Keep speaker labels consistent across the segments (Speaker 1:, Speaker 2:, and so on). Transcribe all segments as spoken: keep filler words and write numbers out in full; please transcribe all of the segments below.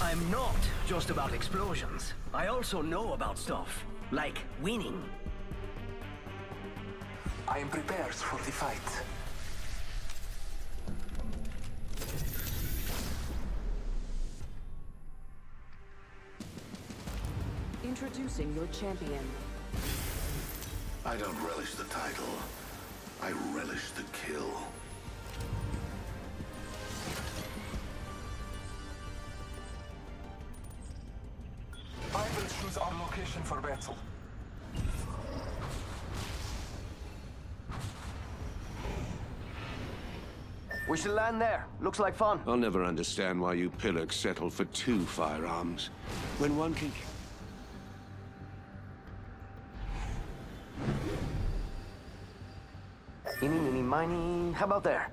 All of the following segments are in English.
Speaker 1: I'm not just about explosions. I also know about stuff, like winning.
Speaker 2: I am prepared for the fight.
Speaker 3: Introducing your champion.
Speaker 4: I don't relish the title. I relish the kill.
Speaker 2: I will choose our location for battle.
Speaker 1: We should land there. Looks like fun.
Speaker 5: I'll never understand why you pillocks settle for two firearms, when one can...
Speaker 1: Eeny, meeny, miny. How about there?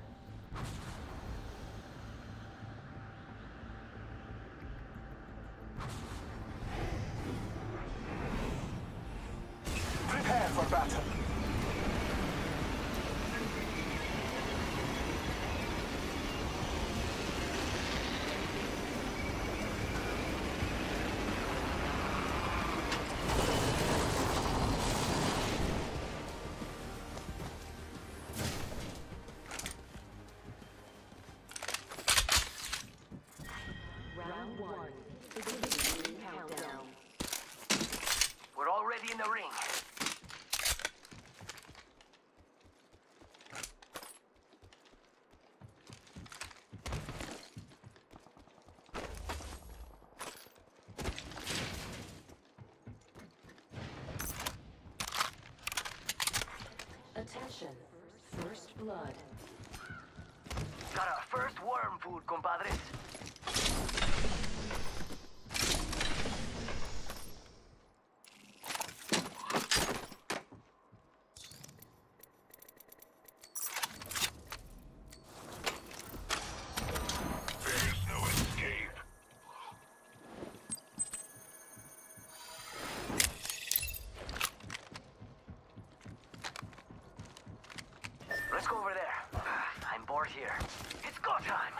Speaker 2: Prepare for battle.
Speaker 3: Round one. Beginning countdown.
Speaker 1: We're already in the ring.
Speaker 3: Attention. First blood.
Speaker 1: Got our first worm food, compadres.
Speaker 4: There's no escape.
Speaker 1: Let's go over there. I'm bored here. It's go time.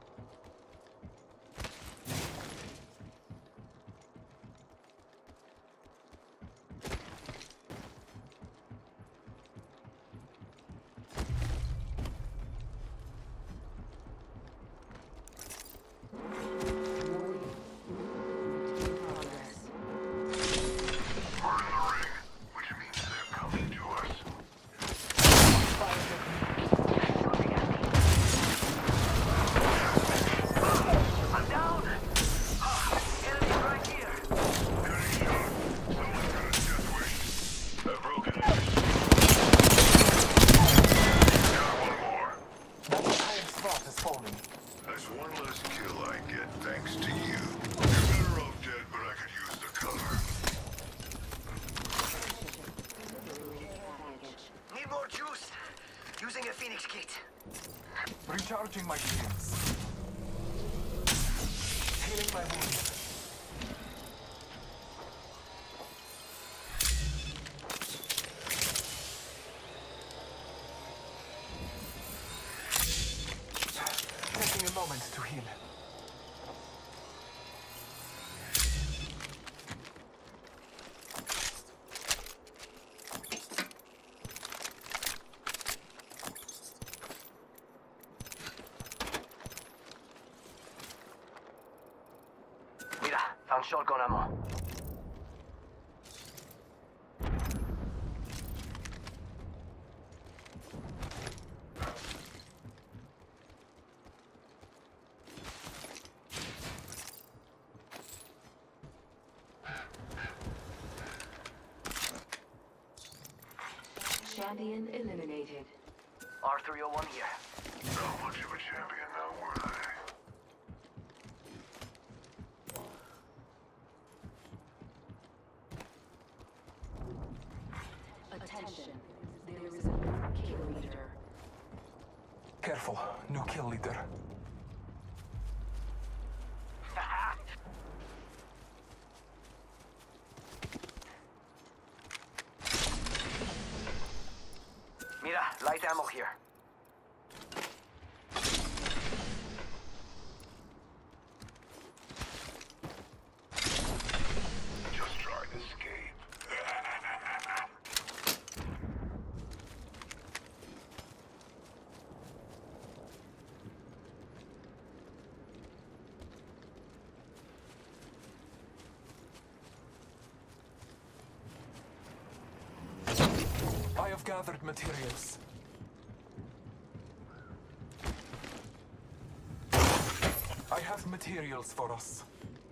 Speaker 1: Using a Phoenix kit.
Speaker 2: Recharging my shields. Healing my wounds. Taking a moment to heal.
Speaker 1: Found shotgun ammo.
Speaker 3: Champion eliminated.
Speaker 1: R three oh one here.
Speaker 4: Not much of a champion now, were they?
Speaker 3: Attention. There is a new kill leader.
Speaker 2: Careful, new kill leader.
Speaker 1: Mira, light ammo here.
Speaker 2: have gathered materials. I have materials for us.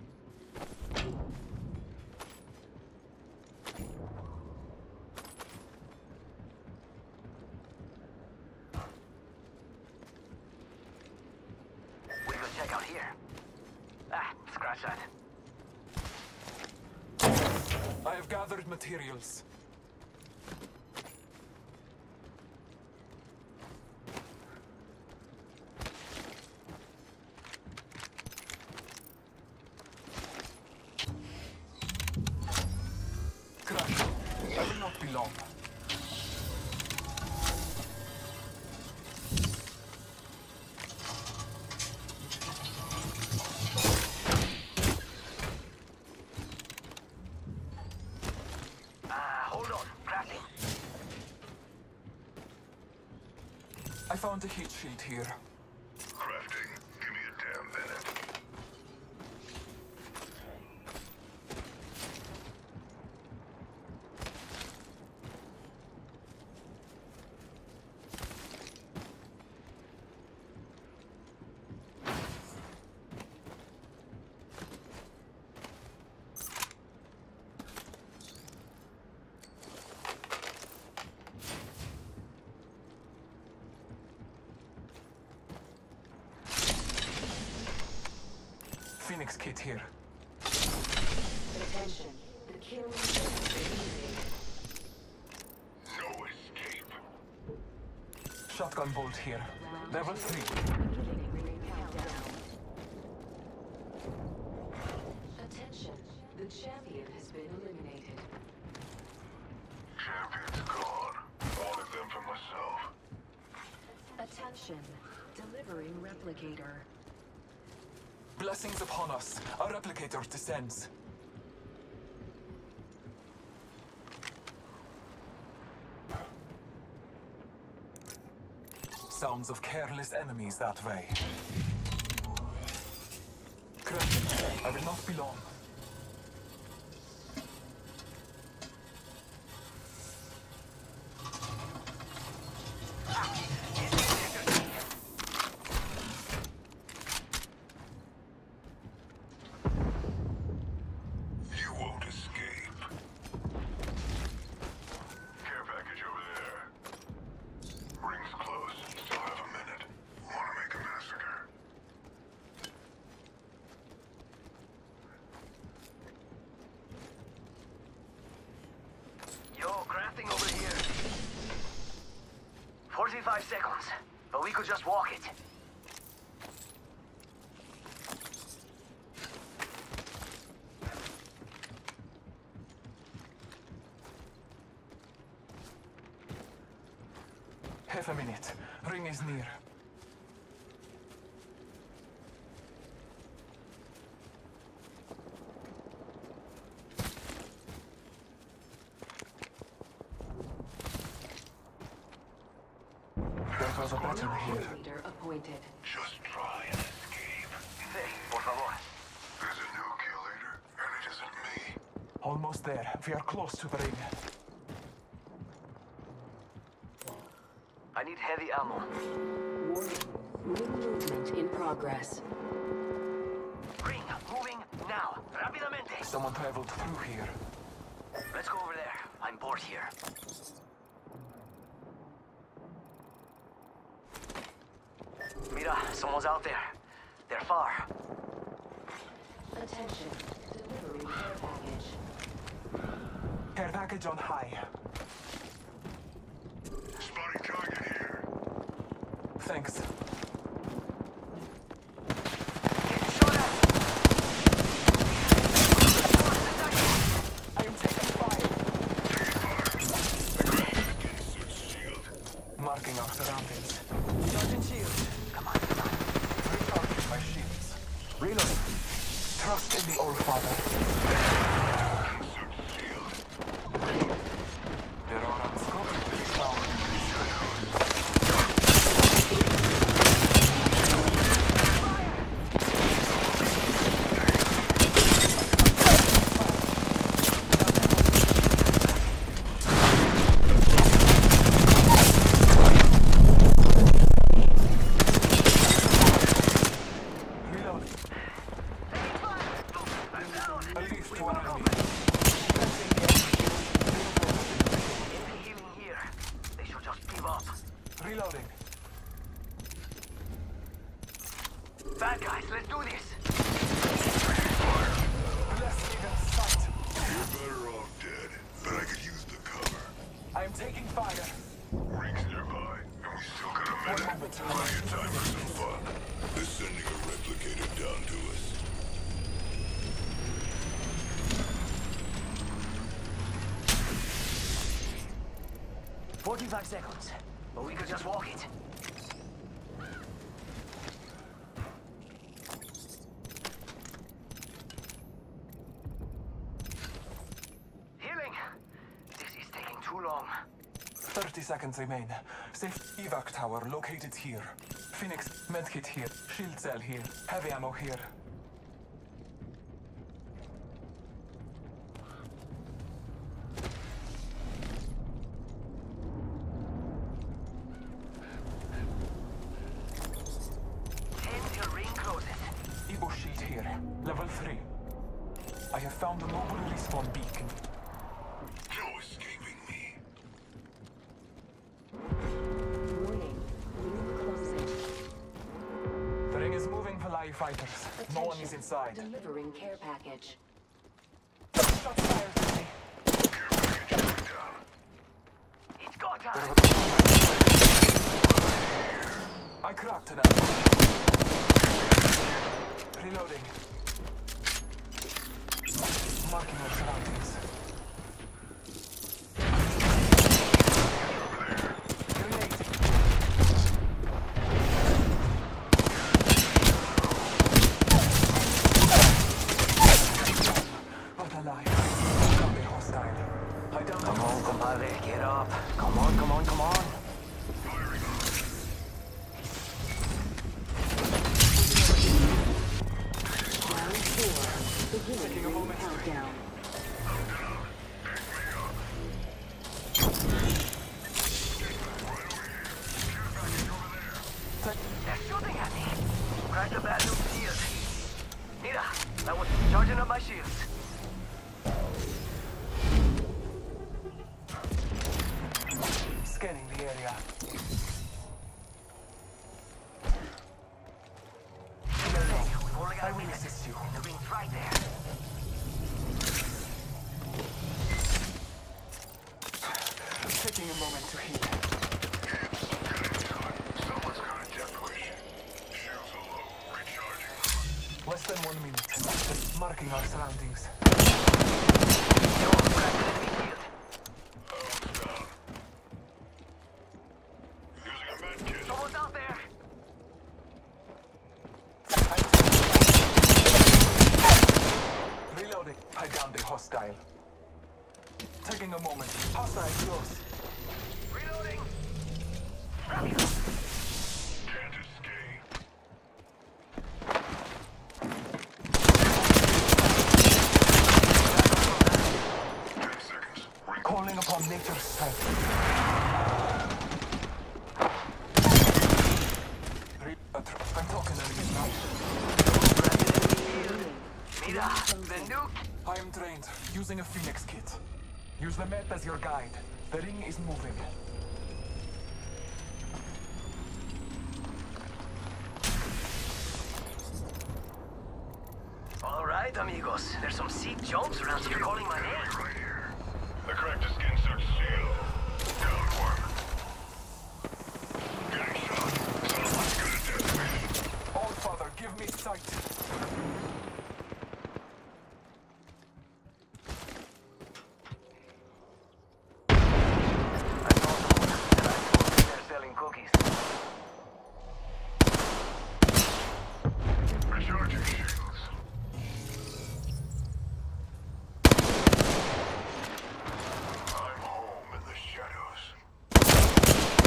Speaker 1: We could check out here. Ah, scratch that.
Speaker 2: I have gathered materials. Crash. I will not be long.
Speaker 1: Ah, hold on. Crafting.
Speaker 2: I found a heat shield here.
Speaker 4: Crafting. Give me a damn minute.
Speaker 2: Phoenix kit here.
Speaker 3: Attention. The kill has been eliminated.
Speaker 4: No escape.
Speaker 2: Shotgun bolt here. Level three.
Speaker 3: Beginning ring countdown. Attention. The champion has been eliminated.
Speaker 4: Champion's gone. Wanted them for myself.
Speaker 3: Attention. Delivering replicator.
Speaker 2: Blessings upon us. A replicator descends. Sounds of careless enemies that way. Crafting. I will not be long.
Speaker 4: You won't escape. Care package over there. Ring's close. Still have a minute. Wanna make a massacre?
Speaker 1: Yo, crafting over here. forty-five seconds, but we could just walk it.
Speaker 2: Half a minute. Ring is near. There was a battery here.
Speaker 3: Leader appointed.
Speaker 4: Just try and escape.
Speaker 1: Hey, por favor.
Speaker 4: There's a new kill leader, and it isn't me.
Speaker 2: Almost there. We are close to the ring.
Speaker 1: I need heavy ammo.
Speaker 3: Warning. New movement in progress.
Speaker 1: Ring, moving now. Rápidamente.
Speaker 2: Someone traveled through here.
Speaker 1: Let's go over there. I'm bored here. Mira, someone's out there. They're far.
Speaker 3: Attention. Delivering care package.
Speaker 2: Care package on high.
Speaker 4: Spotting target here.
Speaker 2: Thanks.
Speaker 1: Get shot at.
Speaker 2: I am taking fire. Marking our surroundings.
Speaker 1: Charging shield. Come on, come on.
Speaker 2: Recharging my shields. Reloading. Trust in the Old Father. There are unscrupulous found in this country.
Speaker 1: Bad guys, let's do this.
Speaker 2: Less even sight.
Speaker 4: You're better off dead, but I could use the cover.
Speaker 2: I am taking fire.
Speaker 4: Rings nearby, and we still got a minute. Plenty of time for some fun. They're sending a replicator down to us.
Speaker 1: forty-five seconds, but we could just walk it. Healing! This is taking too long.
Speaker 2: thirty seconds remain. Safe evac tower located here. Phoenix medkit here. Shield cell here. Heavy ammo here.
Speaker 1: Ten till ring closes.
Speaker 2: Evo shield here. Level three. I have found a mobile respawn beacon.
Speaker 4: No escaping me.
Speaker 3: Warning. Ring closing.
Speaker 2: The ring is moving Palai fighters. No one is inside.
Speaker 3: Delivering care package.
Speaker 2: Shots fired at me.
Speaker 1: It's go time!
Speaker 2: I cracked them. Reloading. Marking our surroundings. Grenade. What a life. Zombie hostile. I don't
Speaker 1: Come on, compadre, get up. Come on, come on, come on.
Speaker 3: Round four. Beginning ring countdown.
Speaker 1: They're shooting at me. Crack the bad news shield. Mira, I was charging up my shields.
Speaker 2: Scanning the area.
Speaker 1: We've only got
Speaker 2: I
Speaker 1: a
Speaker 2: will
Speaker 1: minute.
Speaker 2: assist you.
Speaker 1: The ring's right there.
Speaker 2: Taking a moment to heal.
Speaker 4: Someone's got a jet push. Shields are low. Recharging.
Speaker 2: Less than one minute. Marking our surroundings.
Speaker 1: Yo, crack the enemy shield.
Speaker 4: Arms down. Using a med kit.
Speaker 1: Someone's out there.
Speaker 2: Reloading. I downed a hostile. Taking a moment. Hostile close.
Speaker 1: Reloading. Grab you.
Speaker 4: Can't escape. Ten seconds. Ring.
Speaker 2: Calling upon nature's strength. Re- uh, tr- I'm talking enemies now.
Speaker 1: Crack the enemy shield. Mira, the nuke.
Speaker 2: I am trained. Using a Phoenix kit. Use the map as your guide. The ring is moving.
Speaker 1: All right, amigos. There's some sick jumps around here calling my name.
Speaker 4: Right here. I cracked a skin suit shield. Down one. Getting shot. Someone's got a detonation.
Speaker 2: All Father, give me sight.
Speaker 1: I saw someone, and I thought they're selling cookies.
Speaker 4: Recharging shields. I'm home in the shadows.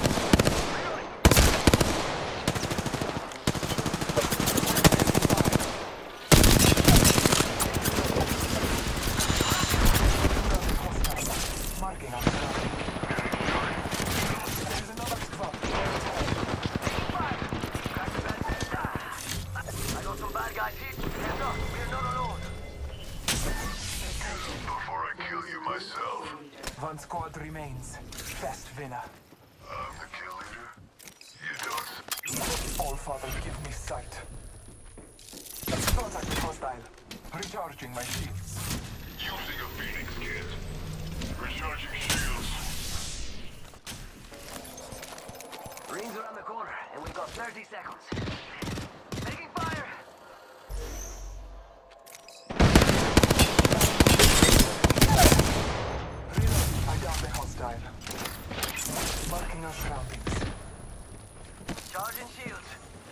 Speaker 2: Marking our surroundings. There's another squad.
Speaker 1: I got some bad guys here. Hands up, we're not alone.
Speaker 4: Before I kill you myself,
Speaker 2: One squad remains. Fast winner.
Speaker 4: I'm the kill leader. You don't.
Speaker 2: All Father, give me sight. Recharging my shields.
Speaker 4: Using a Phoenix kit. Recharging shields.
Speaker 1: Rings around the corner, and we've got thirty seconds. Taking fire!
Speaker 2: Reload. I got the hostile. Marking our surroundings.
Speaker 1: Charging shields.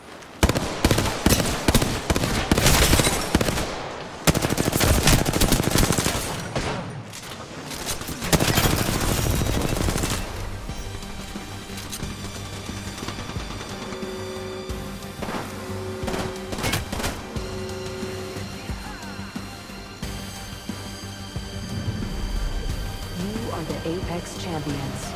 Speaker 3: You are the Apex Champions.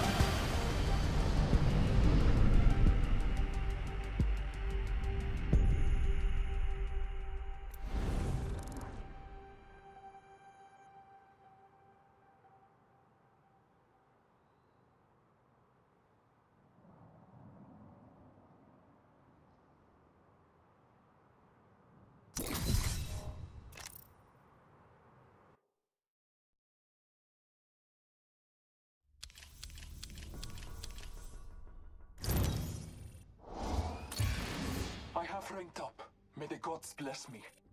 Speaker 2: I have ranked up. May the gods bless me.